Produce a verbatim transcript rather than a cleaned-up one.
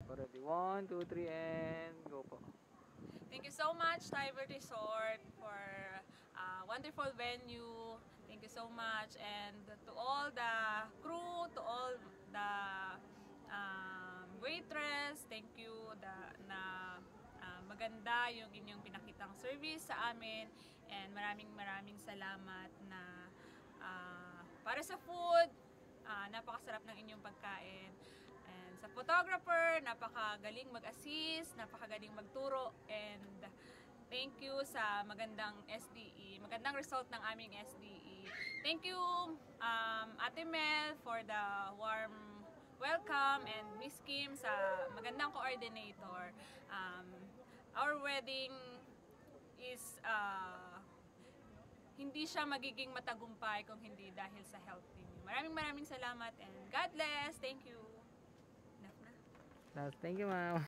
Ready, one, two, three, and go po. Thank you so much, T Y V O Resort, for a wonderful venue. Thank you so much. And to all the crew, to all the um, waitress, thank you the, na uh, maganda yung inyong pinakitang service sa amin. And maraming maraming salamat na uh, para sa food, uh, napakasarap ng inyong pagkain. And sa photographer, napakagaling mag-assist, napakagaling magturo, and thank you sa magandang S D E, magandang result ng aming S D E. Thank you, um, Ate Mel, for the warm welcome, and Miss Kim sa magandang coordinator. Um, our wedding is uh, hindi siya magiging matagumpay kung hindi dahil sa health team. Maraming maraming salamat, and God bless. Thank you. Thank you, ma'am.